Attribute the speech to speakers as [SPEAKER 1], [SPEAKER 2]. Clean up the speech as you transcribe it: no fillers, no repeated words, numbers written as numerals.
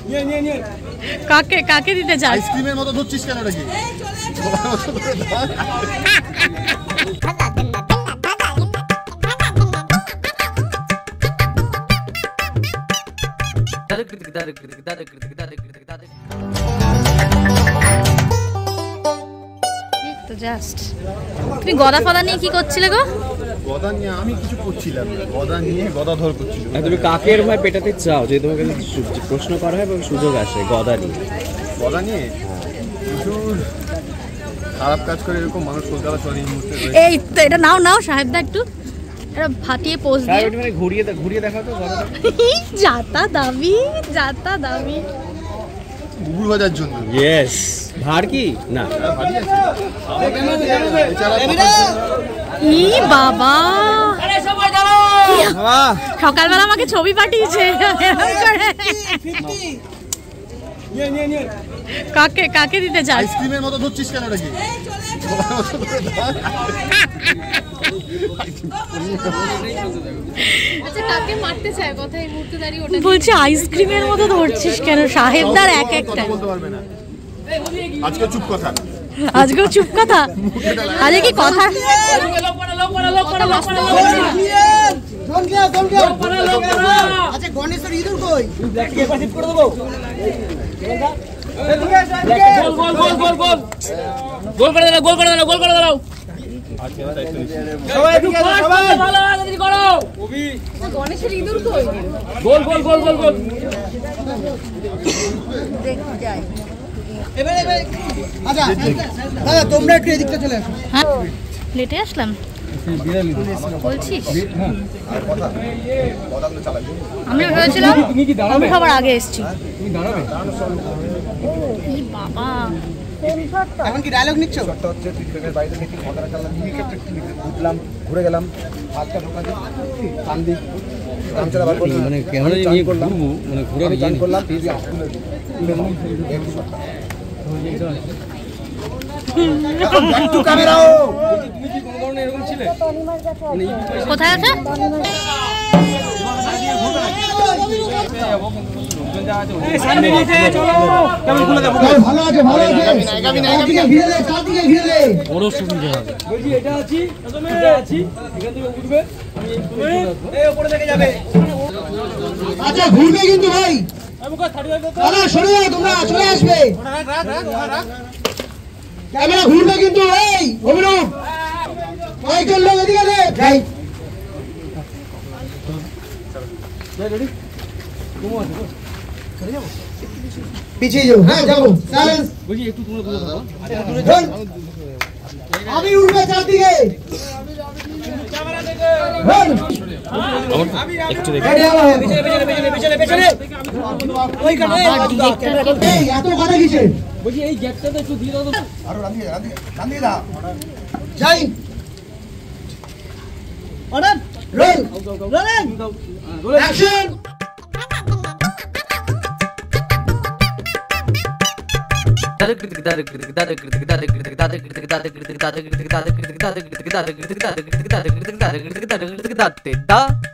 [SPEAKER 1] কাকে কাকে দিতে চাস?
[SPEAKER 2] আইসক্রিমের মতো ধরছিস কেন নাকি?
[SPEAKER 1] জাস্ট তুমি গদা ফদা নিয়ে কি করছিলে গো?
[SPEAKER 2] গদা নিয়ে আমি কিছু করছিলাম, গদা নিয়ে গদাধর করছিল।
[SPEAKER 3] তুমি কাকের ভাই পেটাতে চাও যে তোমাকে প্রশ্ন করা হয় এবং সুযোগ আসে গদা নিয়ে?
[SPEAKER 2] গদা নিয়ে প্রচুর খারাপ কাজ করে এরকম মানুষ কলকাতা শহরে এই মুহূর্তে রয়েছে।
[SPEAKER 1] এই তো এটা নাও নাও সাহেবদা, একটু এটা ফাটিয়ে পোজ দিয়ে
[SPEAKER 3] মানে ঘুরিয়ে দেখাও তো গদাটা।
[SPEAKER 1] যাতা দাবি যাতা দাবি
[SPEAKER 2] বুবুর বাজার জন্য।
[SPEAKER 3] ইয়েস। ভার কি না
[SPEAKER 2] ভারী আছে।
[SPEAKER 1] ই বাবা সকালবেলা আমাকে ছবি পাঠিয়েছে। কাকে কাকে দিতে চাস?
[SPEAKER 2] আইসক্রিমের মতো ধরছিস কেন নাকি?
[SPEAKER 1] বলছে আইসক্রিমের মতো ধরছিস কেন? সাহেবদার এক একটা
[SPEAKER 2] বলতে পারবে না। আজকে চুপ কথা।
[SPEAKER 1] আজকেও চুপ কথা? আজকে কি কথা?
[SPEAKER 4] আচ্ছা গণেশের ইঁদুর কই?
[SPEAKER 5] গোল করে দাও, গোল করে দাও, গোল করে দাও।
[SPEAKER 1] গণেশের ইঁদুর কই?
[SPEAKER 5] গোল গোল গোল গোল গোল।
[SPEAKER 4] আচ্ছা দাদা তোমরা একটু এদিকটা চলে আসো।
[SPEAKER 1] হ্যাঁ লেটে আসলাম বলছিস? আমি ভেবেছিলাম আমি সবার আগে এসেছি। কি বাবা
[SPEAKER 4] এখন কি ডায়লগ নিচ্ছ?
[SPEAKER 2] হচ্ছে ট্রিটমেন্টের বাইরে থেকে কথাটা চালাম, উঠলাম, ঘুরে গেলাম, হাতটা ঢোকাতে কান্দি গামছাটা বার করলাম,
[SPEAKER 3] মানে ক্যামেরা নিয়ে করলাম মানে ঘুরে
[SPEAKER 2] গান করলাম।
[SPEAKER 1] কোথায় আছে?
[SPEAKER 4] ভালো আছে ভালো আছে। চারদিকে ঘিরে দে, চারদিকে ঘিরে দে।
[SPEAKER 3] বড় সুবিধা হবে।
[SPEAKER 5] বলছি এটা আছি, এটা আছি, এখান থেকে উঠবে, এই উপরে থেকে যাবে।
[SPEAKER 4] আচ্ছা ঘুরবে কিন্তু ভাই। দাদা সরে যাও, তোমরা চলে আসবে। ক্যামেরা ঘুরবে কিন্তু। এই অভিনব কয়েকজন লোক এদিকে দে। যাই পিছিয়ে যাও। হ্যাঁ যাবো। সাইলেন্স।
[SPEAKER 5] বলছি একটু তোমরা দূরে থাকো।
[SPEAKER 4] আমি উঠবে চারদিকে।
[SPEAKER 3] একটু দেখে
[SPEAKER 4] এত কথা কিসে?
[SPEAKER 5] বলছি এই গ্যাপটাতে একটু দিয়ে দাও তো।
[SPEAKER 2] আরো রান্ধিয়ে দাও।
[SPEAKER 4] যাই অর্ডার রোল রোলিং অ্যাকশন।
[SPEAKER 5] দাদা